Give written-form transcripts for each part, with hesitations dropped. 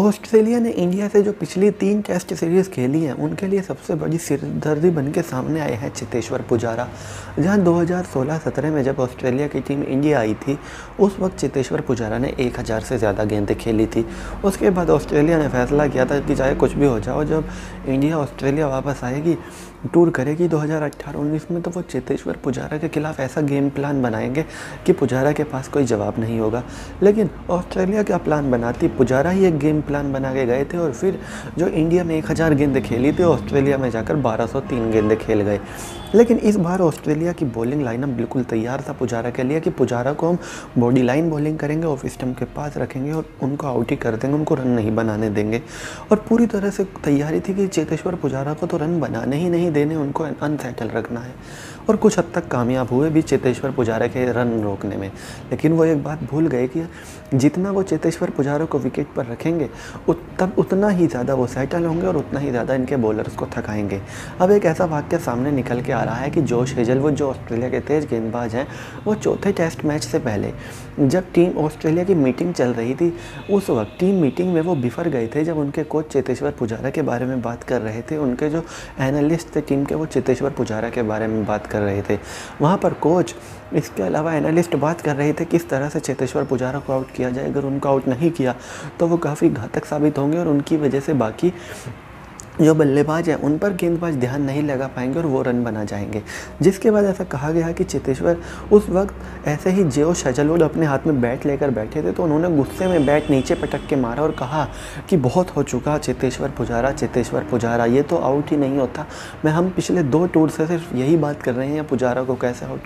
Australia ने India से जो पिछली 3 टेस्ट सीरीज़ खेली हैं उनके लिए सबसे बड़ी सिरदर्दी बन के सामने आए हैं चेतेश्वर पुजारा। जहां 2016-17 में जब ऑस्ट्रेलिया की टीम इंडिया आई थी उस वक्त चेतेश्वर पुजारा ने 1000 से ज़्यादा गेंदें खेली थी। उसके बाद ऑस्ट्रेलिया ने फैसला किया था कि चाहे कुछ भी हो जाओ, जब इंडिया ऑस्ट्रेलिया वापस आएगी, टूर करेगी 2018-19 में, तो वो चेतेश्वर पुजारा के खिलाफ ऐसा गेम प्लान बनाएंगे कि पुजारा के पास कोई जवाब नहीं होगा। लेकिन ऑस्ट्रेलिया का प्लान बनाती, पुजारा ही एक गेम प्लान बना के गए थे और फिर जो इंडिया में 1000 गेंदें खेली थी, ऑस्ट्रेलिया में जाकर 1203 गेंदें खेल गए। लेकिन इस बार ऑस्ट्रेलिया की बॉलिंग लाइनअप बिल्कुल तैयार था पुजारा के लिए कि पुजारा को हम बॉडी लाइन बॉलिंग करेंगे, ऑफ स्टंप के पास रखेंगे और उनको आउट ही कर देंगे, उनको रन नहीं बनाने देंगे। और पूरी तरह से तैयारी थी कि चेतेश्वर पुजारा को तो रन बनाने ही नहीं देने, उनको अनसेटल रखना है। और कुछ हद तक कामयाब हुए भी चेतेश्वर पुजारा के रन रोकने में। लेकिन वो एक बात भूल गए कि जितना वो चेतेश्वर पुजारा को विकेट पर रखेंगे तब उतना ही ज़्यादा वो सेटल होंगे और उतना ही ज़्यादा इनके बॉलर्स को थकाएंगे। अब एक ऐसा वाक़या सामने निकल के आ रहा है कि जोश हेजलवुड, जो ऑस्ट्रेलिया के तेज़ गेंदबाज हैं, वो चौथे टेस्ट मैच से पहले जब टीम ऑस्ट्रेलिया की मीटिंग चल रही थी, उस वक्त टीम मीटिंग में वो बिफर गए थे। जब उनके कोच चेतेश्वर पुजारा के बारे में बात कर रहे थे, उनके जो एनालिस्ट थे टीम के, वो चेतेश्वर पुजारा के बारे में बात कर रहे थे। वहाँ पर कोच, इसके अलावा एनालिस्ट बात कर रहे थे किस तरह से चेतेश्वर पुजारा को आउट किया जाए। अगर उनको आउट नहीं किया तो वो काफ़ी घातक साबित होंगे और उनकी वजह से बाकी जो बल्लेबाज हैं उन पर गेंदबाज ध्यान नहीं लगा पाएंगे और वो रन बना जाएंगे। जिसके बाद ऐसा कहा गया कि चेतेश्वर उस वक्त ऐसे ही जोश हेजलवुड अपने हाथ में बैट लेकर बैठे थे, तो उन्होंने गुस्से में बैट नीचे पटक के मारा और कहा कि बहुत हो चुका चेतेश्वर पुजारा, ये तो आउट ही नहीं होता। हम पिछले 2 टूर से सिर्फ यही बात कर रहे हैं, पुजारा को कैसे आउट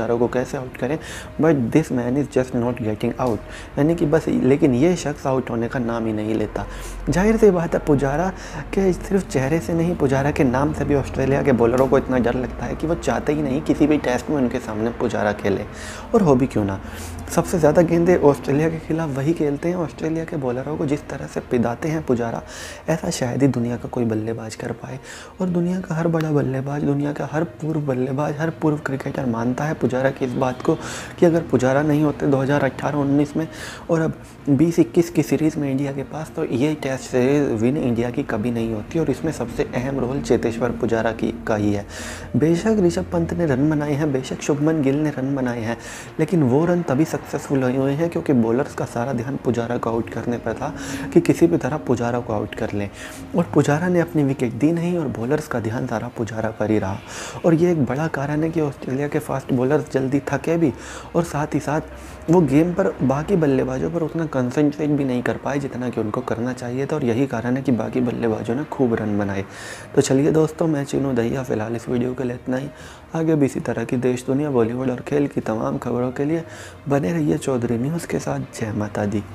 करें, but this man is just not getting out. यानी कि बस, लेकिन ये शख्स आउट होने का नाम ही नहीं लेता। जाहिर सी बात है, पुजारा के सिर्फ चेहरे से नहीं, पुजारा के नाम से भी ऑस्ट्रेलिया के बॉलरों को इतना डर लगता है कि वो चाहते ही नहीं किसी भी टेस्ट में उनके सामने पुजारा खेले। और हो भी क्यों ना, सबसे ज़्यादा गेंदें ऑस्ट्रेलिया के खिलाफ वही खेलते हैं। ऑस्ट्रेलिया के बॉलरों को जिस तरह से पिदाते हैं पुजारा, ऐसा शायद ही दुनिया का कोई बल्लेबाज कर पाए। और दुनिया का हर बड़ा बल्लेबाज, दुनिया का हर पूर्व बल्लेबाज, हर पूर्व क्रिकेटर मानता है पुजारा की इस बात को कि अगर पुजारा नहीं होते 2018-19 में और अब 20-21 की सीरीज़ में इंडिया के पास, तो ये टेस्ट सीरीज़ विन इंडिया की कभी नहीं होती। और इसमें सबसे अहम रोल चेतेश्वर पुजारा का ही है। बेशक ऋषभ पंत ने रन बनाए हैं, बेशक शुभमन गिल ने रन बनाए हैं, लेकिन वो रन तभी सक्सेसफुल हुए हैं क्योंकि बॉलर्स का सारा ध्यान पुजारा को आउट करने पर था कि किसी भी तरह पुजारा को आउट कर लें। और पुजारा ने अपनी विकेट दी नहीं और बॉलर्स का ध्यान सारा पुजारा पर ही रहा। और ये एक बड़ा कारण है कि ऑस्ट्रेलिया के फास्ट बॉलर्स जल्दी थके भी और साथ ही साथ वो गेम पर बाकी बल्लेबाजों पर उतना कंसंट्रेट भी नहीं कर पाए जितना कि उनको करना चाहिए था। और यही कारण है कि बाकी बल्लेबाजों ने खूब रन बनाए। तो चलिए दोस्तों, मैं चीनू दहिया फ़िलहाल इस वीडियो के लिए इतना ही। आगे भी इसी तरह की देश, दुनिया, बॉलीवुड और खेल की तमाम खबरों के लिए बने रहिए चौधरी न्यूज़ के साथ। जय माता दी।